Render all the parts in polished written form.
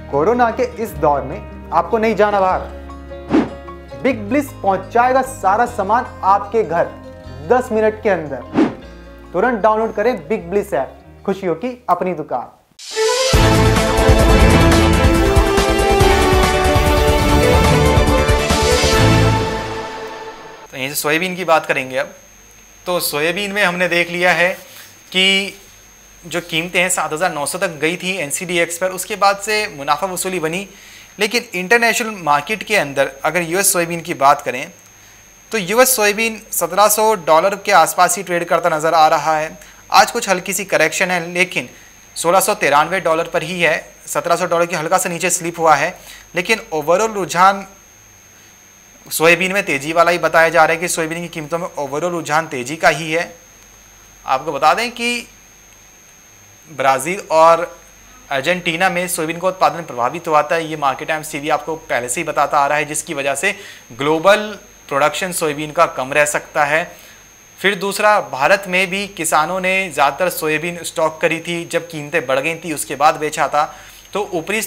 Corona के इस दौर में आपको नहीं जाना बाहर, बिग ब्लिस पहुंचाएगा सारा सामान आपके घर 10 मिनट के अंदर। तुरंत डाउनलोड करें बिग ब्लिस ऐप, खुशियों की अपनी दुकान। तो यहीं से सोयाबीन की बात करेंगे अब। तो सोयाबीन में हमने देख लिया है कि जो कीमतें हैं 7,900 तक गई थी NCDX पर, उसके बाद से मुनाफा वसूली बनी। लेकिन इंटरनेशनल मार्केट के अंदर अगर US सोयाबीन की बात करें तो US सोयाबीन $1,700 के आसपास ही ट्रेड करता नज़र आ रहा है। आज कुछ हल्की सी करेक्शन है, लेकिन $1,693 पर ही है। $1,700 के हल्का सा नीचे स्लिप हुआ है, लेकिन ओवरऑल रुझान सोयाबीन में तेज़ी वाला ही बताया जा रहा है कि सोयाबीन की कीमतों में ओवरऑल रुझान तेज़ी का ही है। आपको बता दें कि ब्राज़ील और अर्जेंटीना में सोयाबीन का उत्पादन प्रभावित हुआ था। ये मार्केट टाइम्स टीवी आपको पहले से ही बताता आ रहा है, जिसकी वजह से ग्लोबल प्रोडक्शन सोयाबीन का कम रह सकता है। फिर दूसरा, भारत में भी किसानों ने ज़्यादातर सोयाबीन स्टॉक करी थी, जब कीमतें बढ़ गई थी उसके बाद बेचा था। तो ऊपरी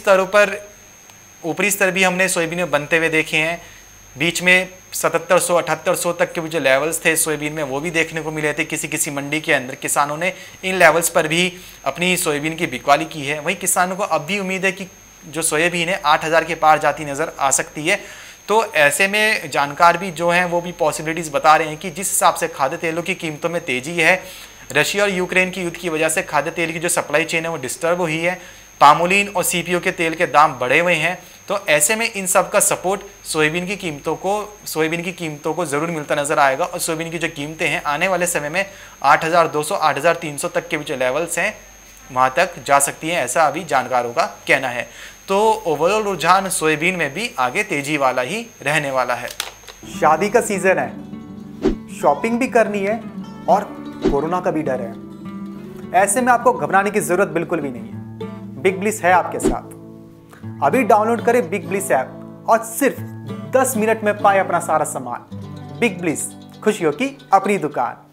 स्तर भी हमने सोयाबीन में बनते हुए देखे हैं। बीच में 7,700-7,800 तक के जो लेवल्स थे सोयाबीन में, वो भी देखने को मिले थे। किसी मंडी के अंदर किसानों ने इन लेवल्स पर भी अपनी सोयाबीन की बिकवाली की है। वहीं किसानों को अब भी उम्मीद है कि जो सोयाबीन है 8,000 के पार जाती नज़र आ सकती है। तो ऐसे में जानकार भी जो हैं वो भी पॉसिबिलिटीज़ बता रहे हैं कि जिस हिसाब से खाद्य तेलों की कीमतों में तेज़ी है, रशिया और यूक्रेन की युद्ध की वजह से खाद्य तेल की जो सप्लाई चेन है वो डिस्टर्ब हुई है, पामोलिन और CPO के तेल के दाम बढ़े हुए हैं। तो ऐसे में इन सब का सपोर्ट सोयाबीन की कीमतों को ज़रूर मिलता नज़र आएगा। और सोयाबीन की जो कीमतें हैं आने वाले समय में 8,200 8,300 तक के जो लेवल्स हैं वहाँ तक जा सकती हैं, ऐसा अभी जानकारों का कहना है। तो ओवरऑल रुझान सोयाबीन में भी आगे तेजी वाला ही रहने वाला है। शादी का सीजन है, शॉपिंग भी करनी है और कोरोना का भी डर है। ऐसे में आपको घबराने की जरूरत बिल्कुल भी नहीं है। बिग ब्लिस है आपके साथ। अभी डाउनलोड करें बिग ब्लिस ऐप और सिर्फ 10 मिनट में पाए अपना सारा सामान। बिग ब्लिस, खुशियों की अपनी दुकान।